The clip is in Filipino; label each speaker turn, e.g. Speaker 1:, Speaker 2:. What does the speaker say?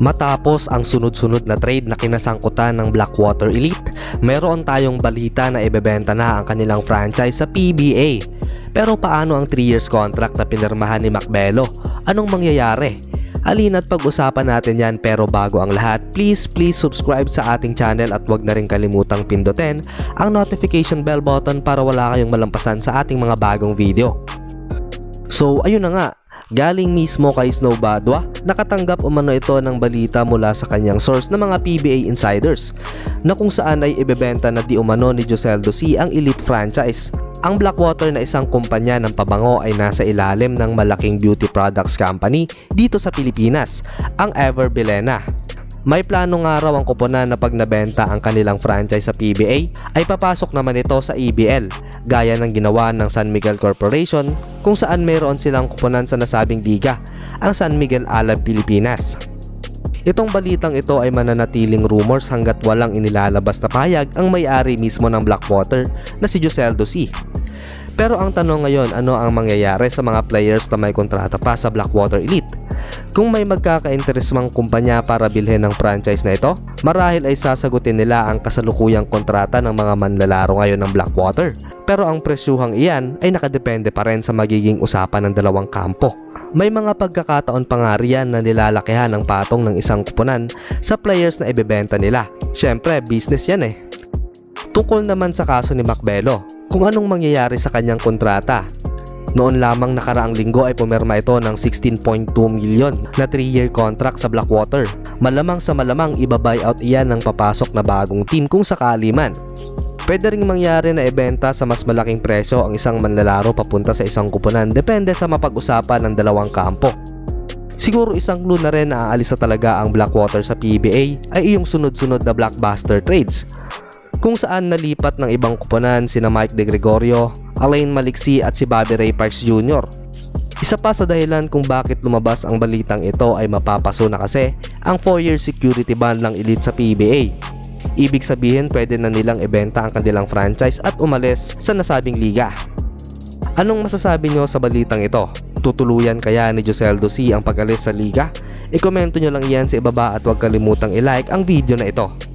Speaker 1: Matapos ang sunod-sunod na trade na kinasangkutan ng Blackwater Elite, meron tayong balita na ibebenta na ang kanilang franchise sa PBA. Pero paano ang 3 years contract na pinirmahan ni Macbelo? Anong mangyayari? Halina't pag-usapan natin yan, pero bago ang lahat, please subscribe sa ating channel at wag na rin kalimutang pindutin ang notification bell button para wala kayong malampasan sa ating mga bagong video. So ayun na nga, galing mismo kay Snow Badwa, nakatanggap umano ito ng balita mula sa kanyang source na mga PBA insiders na kung saan ay ibebenta na di umano ni Joseldo C ang Elite franchise. Ang Blackwater na isang kumpanya ng pabango ay nasa ilalim ng malaking beauty products company dito sa Pilipinas, ang Ever Bilena. May plano nga raw ang kuponan na pag nabenta ang kanilang franchise sa PBA ay papasok naman ito sa EBL, gaya ng ginawa ng San Miguel Corporation kung saan mayroon silang kuponan sa nasabing liga, ang San Miguel Alab Pilipinas. Itong balitang ito ay mananatiling rumors hanggat walang inilalabas na pahayag ang may-ari mismo ng Blackwater na si Joseldo C. Pero ang tanong ngayon, ano ang mangyayari sa mga players na may kontrata pa sa Blackwater Elite? Kung may magkaka-interes mang kumpanya para bilhin ng franchise na ito, marahil ay sasagutin nila ang kasalukuyang kontrata ng mga manlalaro ngayon ng Blackwater. Pero ang presyuhang iyan ay nakadepende pa rin sa magiging usapan ng dalawang kampo. May mga pagkakataon pa nga riyan na nilalakihan ng patong ng isang kuponan sa players na ibebenta nila. Syempre, business yan eh. Tungkol naman sa kaso ni Macbelo, kung anong mangyayari sa kanyang kontrata. Noon lamang nakaraang linggo ay pumirma ito ng 16.2 million na 3-year contract sa Blackwater. Malamang sa malamang iba-buyout iyan ng papasok na bagong team kung sakali man. Pwede ring mangyari na ibenta sa mas malaking presyo ang isang manlalaro papunta sa isang kuponan, depende sa mapag-usapan ng dalawang kampo. Siguro isang clue na rin na aalis na talaga ang Blackwater sa PBA ay iyong sunod-sunod na blockbuster trades, kung saan nalipat ng ibang kuponan sina Mike De Gregorio, Alain Maliksi at si Bobby Ray Parks Jr. Isa pa sa dahilan kung bakit lumabas ang balitang ito ay mapapaso na kasi ang 4-year security ban ng Elite sa PBA. Ibig sabihin pwede na nilang ibenta ang kanilang franchise at umalis sa nasabing liga. Anong masasabi nyo sa balitang ito? Tutuluyan kaya ni Joseldo C ang pag-alis sa liga? I-komento nyo lang yan sa ibaba at huwag kalimutang i-like ang video na ito.